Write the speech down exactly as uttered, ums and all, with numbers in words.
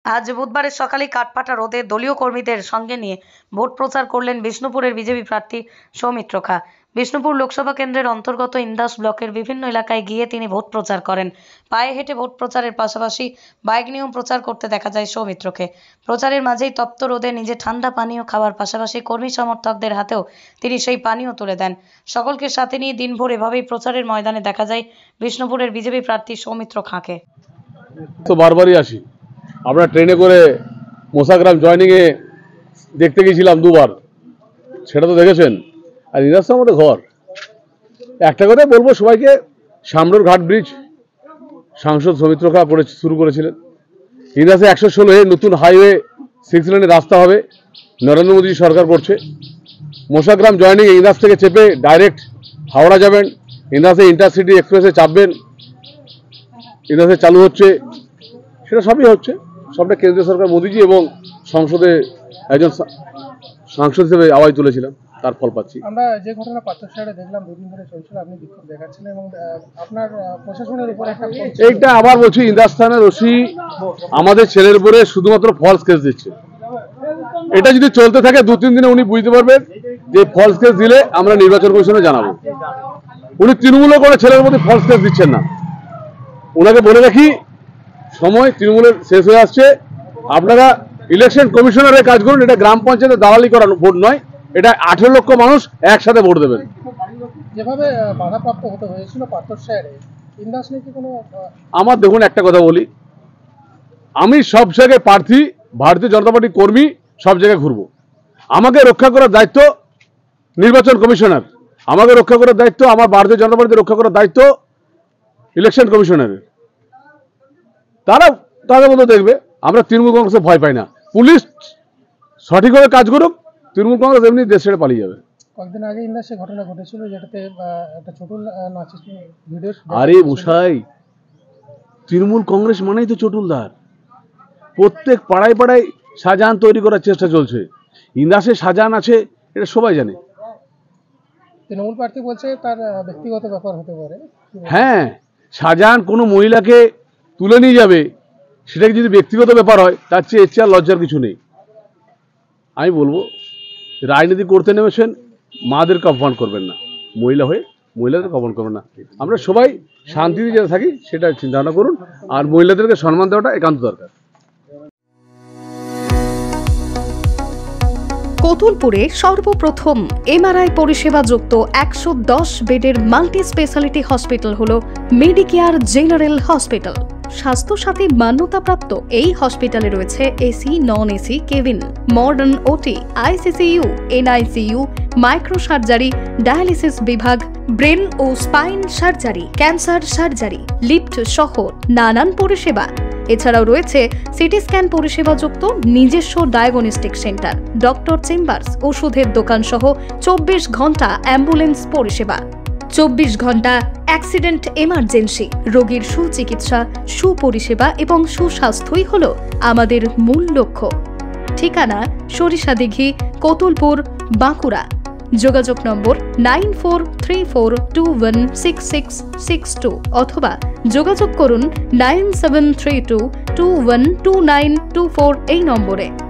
আজ বুধবারের সকালে কাঠফাটা রোদে দলীয় কর্মীদের সঙ্গে নিয়ে ভোট প্রচার করলেন বিষ্ণুপুরের বিজেপি প্রার্থী সৌমিত্র খা। বিষ্ণুপুর লোকসভা কেন্দ্রের অন্তর্গত ইন্দাস ব্লকের বিভিন্ন এলাকায় গিয়ে তিনি ভোট প্রচার করেন। পায়ে হেঁটে ভোট প্রচারের পাশাপাশি বাইক নিয়েও প্রচার করতে দেখা যায় সৌমিত্রকে। প্রচারের মাঝেই তপ্ত রোদে নিজে ঠান্ডা পানীয় খাওয়ার পাশাপাশি কর্মী সমর্থকদের হাতেও তিনি সেই পানীয় তুলে দেন। সকলকে সাথে নিয়ে দিনভর এভাবেই প্রচারের ময়দানে দেখা যায় বিষ্ণুপুরের বিজেপি প্রার্থী সৌমিত্র খাঁকে। তো বারবারই আসি, আমরা ট্রেনে করে মোসাগ্রাম জয়নিংয়ে দেখতে গিয়েছিলাম দুবার, সেটা তো দেখেছেন। আর ইন্দাসটা আমাদের ঘর। একটা কথাই বলবো সবাইকে, সামরোর ঘাট ব্রিজ সাংসদ সৌমিত্র খা করে শুরু করেছিলেন। ইন্দাসে একশো ষোলো এ নতুন হাইওয়ে সিক্স লেনের রাস্তা হবে, নরেন্দ্র মোদী সরকার করছে। মোসাগ্রাম জয়নিং ইন্দাস থেকে চেপে ডাইরেক্ট হাওড়া যাবেন, ইন্দাসে ইন্টারসিটি এক্সপ্রেসে চাপবেন, ইন্দাসে চালু হচ্ছে, সেটা সবই হচ্ছে। সবটা কেন্দ্রীয় সরকার মোদীজি এবং সংসদে একজন সাংসদ হিসেবে আওয়াজ তুলেছিলাম, তার ফল পাচ্ছি। আমরা যে ঘটনা পাথর শহরে দেখলাম দুদিন ধরে চলছিল, আপনি বিক্ষোভ দেখাচ্ছিলেন এবং আপনার প্রশাসনের উপর একটা এইটা আবার বলছি, ইন্দাস থানার ওসি আমাদের ছেলের উপরে শুধুমাত্র ফলস কেস দিচ্ছে। এটা যদি চলতে থাকে দু তিন দিনে উনি বুঝতে পারবেন যে ফলস কেস দিলে আমরা নির্বাচন কমিশনে জানাবো। উনি তৃণমূলও করে ছেলের মধ্যে ফলস কেস দিচ্ছেন না। ওনাকে বলে রাখি, সময় তৃণমূলের শেষ হয়ে আসছে। আপনারা ইলেকশন কমিশনারের কাজ করুন, এটা গ্রাম পঞ্চায়েতে দালালি করানো ভোট নয়, এটা আঠেরো লক্ষ মানুষ একসাথে ভোট দেবেন। যেভাবে বাধাপ্রাপ্ত হতে হয়েছিল পাথর শহরে, ইন্দাস নিয়ে কি কোনো আমার দেখুন একটা কথা বলি, আমি সব জায়গায় প্রার্থী, ভারতীয় জনতা পার্টির কর্মী, সব জায়গায় ঘুরবো। আমাকে রক্ষা করার দায়িত্ব নির্বাচন কমিশনার, আমাকে রক্ষা করার দায়িত্ব, আমার ভারতীয় জনতা পার্টিকে রক্ষা করার দায়িত্ব ইলেকশন কমিশনারের। তারা তাদের মতো দেখবে। আমরা তৃণমূল কংগ্রেসে ভয় পাই না। পুলিশ সঠিকভাবে কাজ করুক, তৃণমূল কংগ্রেস এমনি দেশ ছেড়ে পালিয়ে যাবে। কয়েকদিন আগে ইন্দাসে ঘটনা ঘটেছিল যেটাতে একটা চটুল নাচের ভিডিও। আরে মশাই, তৃণমূল কংগ্রেস মানেই তো চটুলদার। প্রত্যেক পাড়ায় পাড়ায় শাহজাহান তৈরি করার চেষ্টা চলছে। ইন্দাসে শাহজাহান আছে, এটা সবাই জানে। তৃণমূল প্রার্থী বলছে তার ব্যক্তিগত ব্যাপার হতে পারে। হ্যাঁ, শাহজাহান কোনো মহিলাকে তুলে নিয়ে যাবে, সেটাকে যদি ব্যক্তিগত ব্যাপার হয়, তার চেয়ে এর চেয়ে আর লজ্জার কিছু নেই। আমি বলবো, রাজনীতি করতে নেমেছেন, মাদেরকে অপমান করবেন না, মহিলা হয়ে মহিলাদেরকে অপমান করবেন না। আমরা সবাই শান্তিতে যেটা থাকি সেটা চিন্তা ভাবনা করুন, আর মহিলাদেরকে সম্মান দেওয়াটা একান্ত দরকার। কতুলপুরে সর্বপ্রথম এমআরআই পরিষেবা যুক্ত একশো দশ বেডের মাল্টি স্পেশালিটি হসপিটাল হল মেডিকেয়ার জেনারেল হসপিটাল। স্বাস্থ্যসাথী মান্যতাপ্রাপ্ত এই হসপিটালে রয়েছে AC, non AC cabin, modern OT, ICCU, NICU, micro surgery, dialysis বিভাগ, ব্রেন ও spine surgery, cancer surgery, lift সহ নানান পরিষেবা। এছাড়াও রয়েছে সিটি স্ক্যান পরিষেবাযুক্ত নিজস্ব ডায়াগনস্টিক সেন্টার, ডক্টর চেম্বার্স, ওষুধের দোকান সহ চব্বিশ ঘন্টা অ্যাম্বুলেন্স পরিষেবা। চব্বিশ ঘন্টা অ্যাক্সিডেন্ট এমার্জেন্সি, রোগীর সুচিকিৎসা, সুপরিষেবা এবং সুস্বাস্থ্যই হল আমাদের মূল লক্ষ্য। ঠিকানা সরিষাদিঘি, কতুলপুর, বাঁকুড়া। যোগাযোগ number nine four three four two one six six six two অথবা যোগাযোগ করুন nine seven three two two one two nine two four এই নম্বরে।